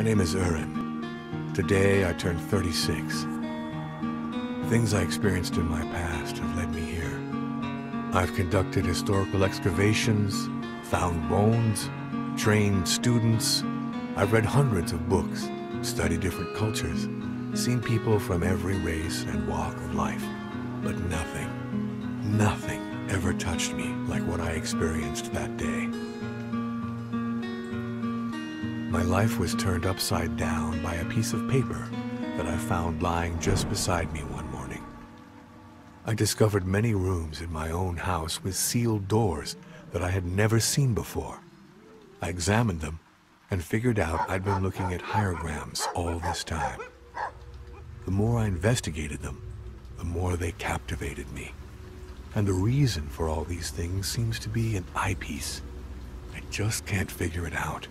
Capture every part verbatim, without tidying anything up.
My name is Erhan. Today I turned thirty-six. Things I experienced in my past have led me here. I've conducted historical excavations, found bones, trained students. I've read hundreds of books, studied different cultures, seen people from every race and walk of life. But nothing, nothing ever touched me like what I experienced that day. My life was turned upside down by a piece of paper that I found lying just beside me one morning. I discovered many rooms in my own house with sealed doors that I had never seen before. I examined them and figured out I'd been looking at hierograms all this time. The more I investigated them, the more they captivated me. And the reason for all these things seems to be an eyepiece. I just can't figure it out.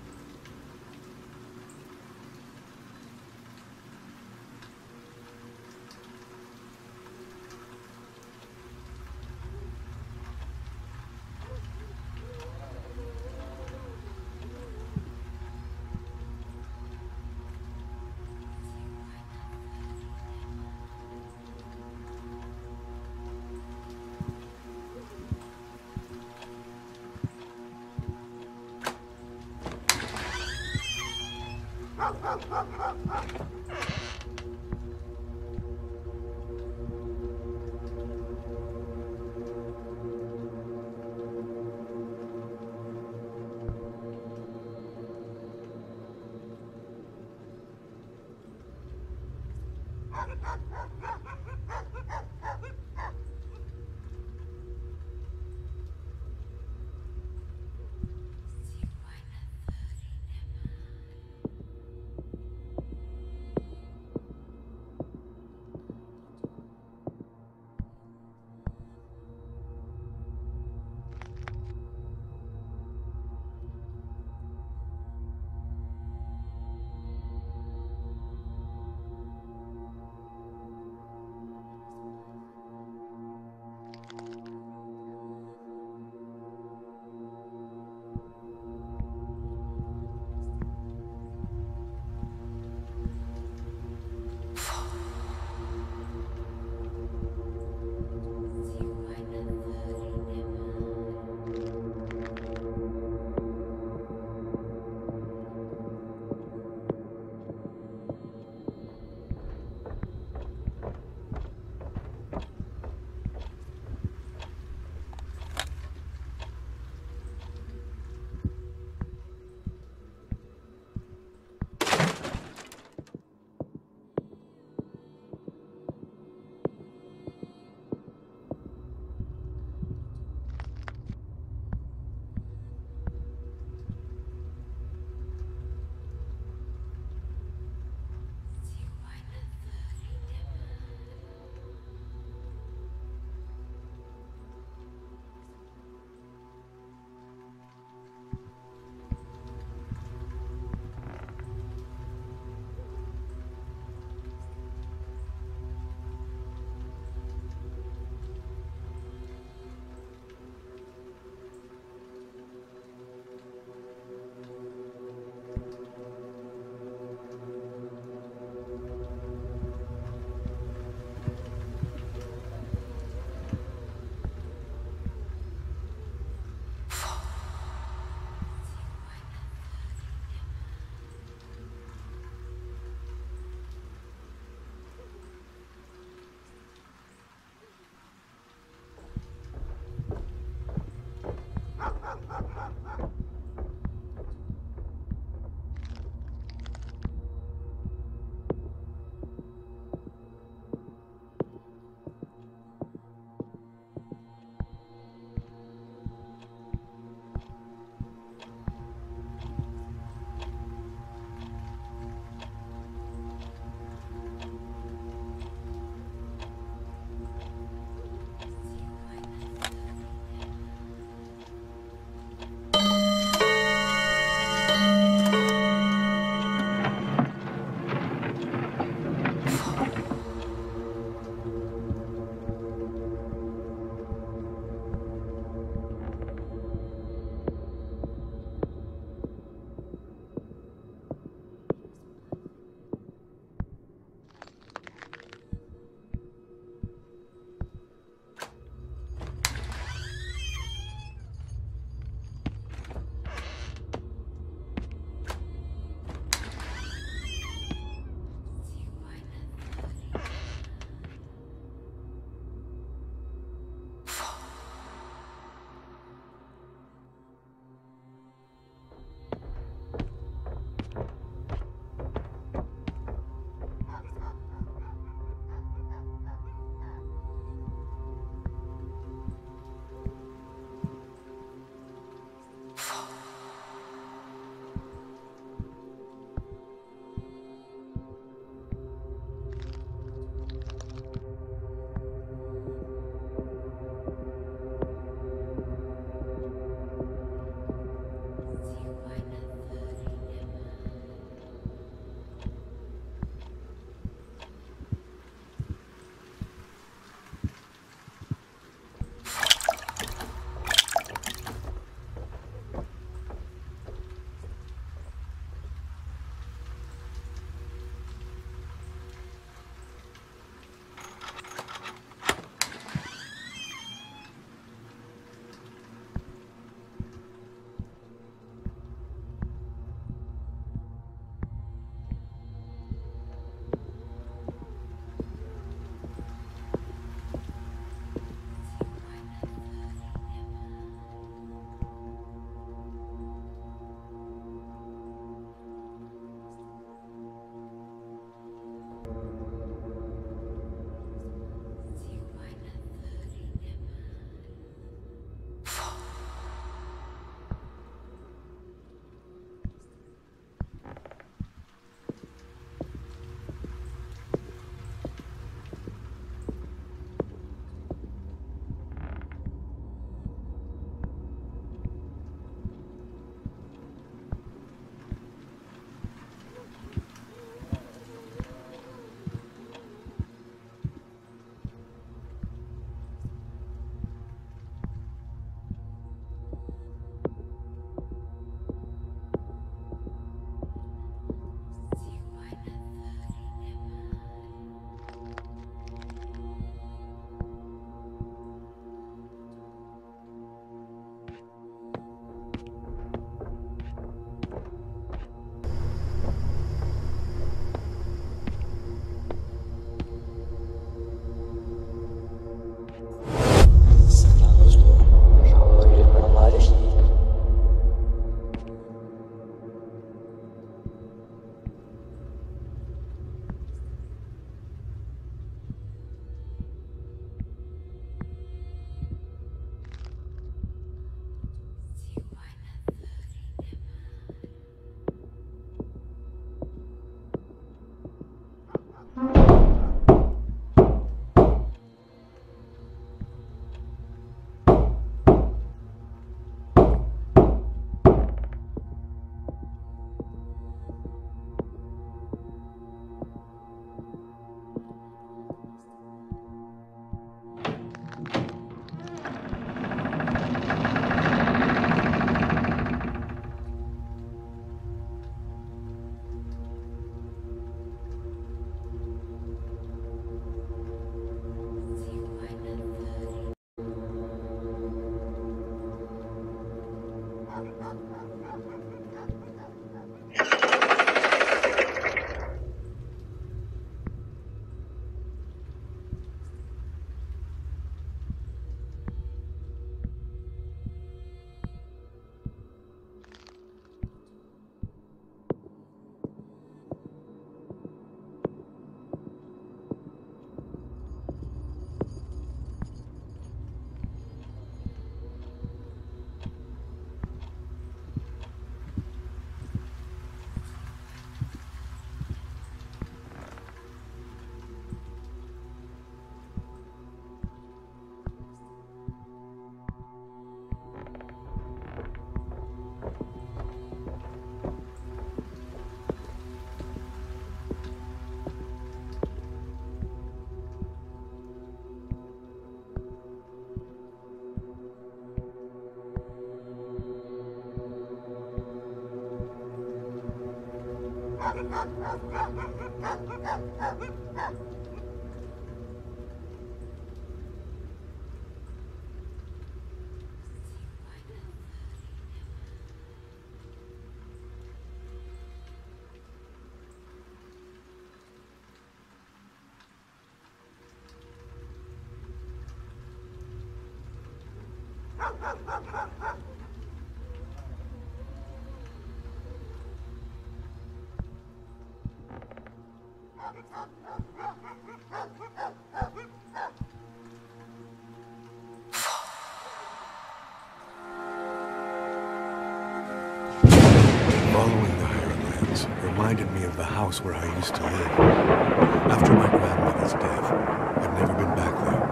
Following the hieroglyphs reminded me of the house where I used to live. After my grandmother's death, I'd never been back there.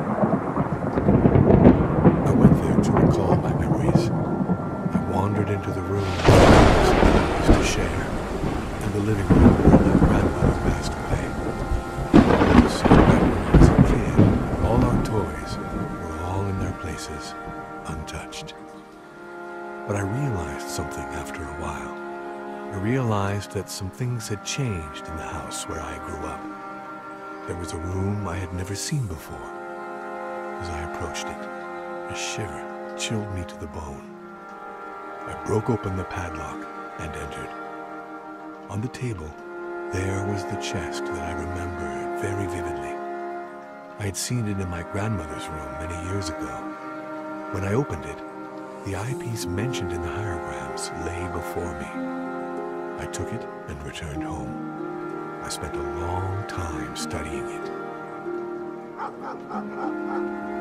I went there to recall my memories. I wandered into the room I used to share, and the living room where my grandmother passed away. Just like when I was a kid, all our toys were all in their places, untouched. But I realized something after a while. I realized that some things had changed in the house where I grew up. There was a room I had never seen before. As I approached it, a shiver chilled me to the bone. I broke open the padlock and entered. On the table, there was the chest that I remembered very vividly. I had seen it in my grandmother's room many years ago. When I opened it, the eyepiece mentioned in the hieroglyphs lay before me. I took it and returned home. I spent a long time studying it.